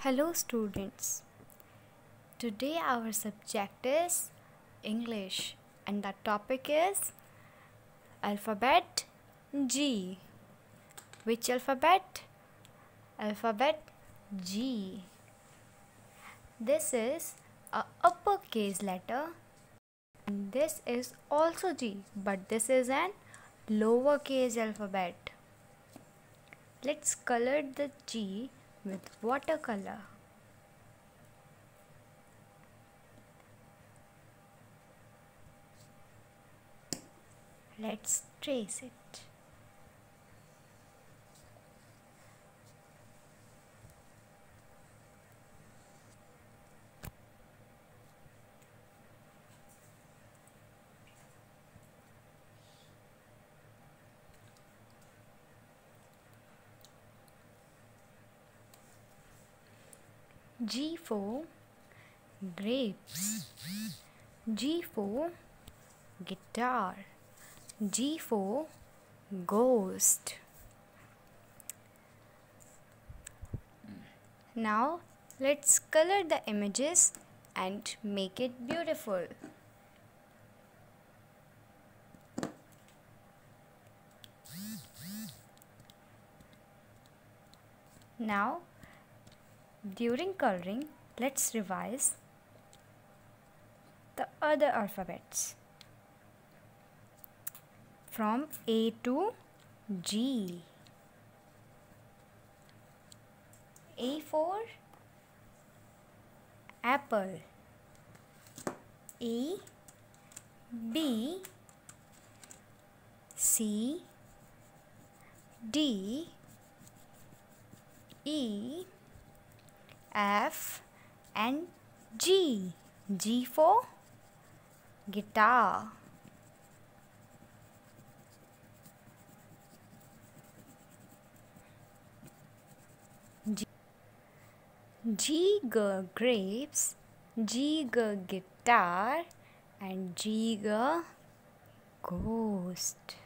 Hello students. Today our subject is English and the topic is alphabet G. Which alphabet? Alphabet G. This is a uppercase letter and this is also G, but this is an lowercase alphabet. Let's color the G with watercolor. Let's trace it. G for grapes, G for guitar, G for ghost. Now let's color the images and make it beautiful. Now during coloring, let's revise the other alphabets from A to G. A for apple, A, B, C, D, E, F and G. G for guitar. G grapes, G guitar and G ghost.